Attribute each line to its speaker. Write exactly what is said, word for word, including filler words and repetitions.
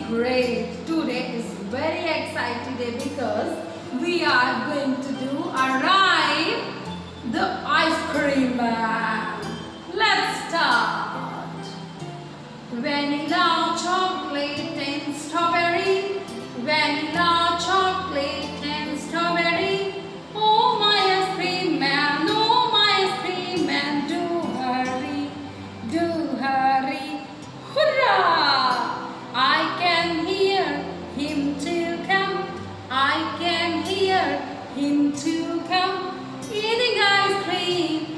Speaker 1: great. Today is very exciting day because we are going to do a ride, the ice cream man. Let's start. Vanilla, chocolate and strawberry. Vanilla, chocolate and strawberry. Oh my ice cream man, oh my ice cream man, do hurry, do hurry. Hurrah! I can hear him to come. I can hear him to come. Eating ice cream,